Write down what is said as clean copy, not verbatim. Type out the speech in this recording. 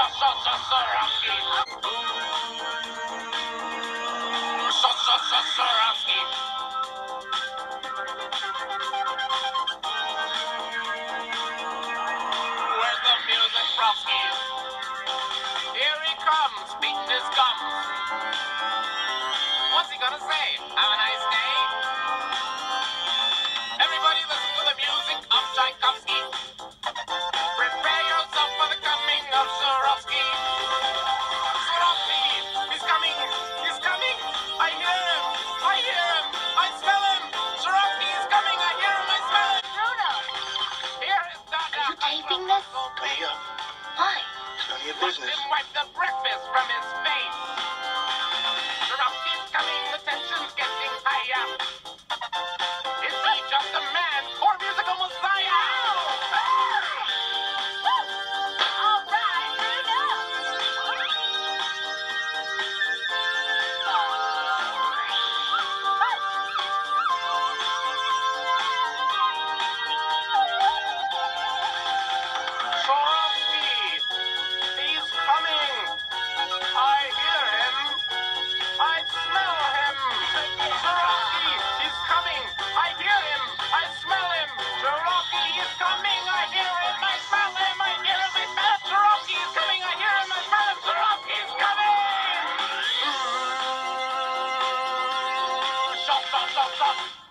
Sh-Sh-Shorofsky. Sh-Sh-Shorofsky. Where's the music, Frosky? Here he comes, beating his gums. What's he gonna say? Have a nice day? Everybody listen to the music of Tchaikovsky. Prepare yourself for the coming of Shorofsky. Shorofsky, he's coming, he's coming. I hear him, I hear him, I smell him. Shorofsky is coming, I hear him, I smell him. Bruno! Here is Dada. Are you taping this? Leah, Why? it's none of your Watch business. him wipe the breakfast from his face. Shorofsky's coming, the tension's getting higher. Is he just a man or musical messiah? All right, Bruno! Shorofsky! He's coming! I hear him! I smell him! Shorofsky! He's coming! I hear him! I smell him! Shorofsky is coming! I hear him! I smell him! I hear him! I smell him! Shorofsky is coming! I hear him! I smell him! Shorofsky is coming! Shop, shop, shop, shop!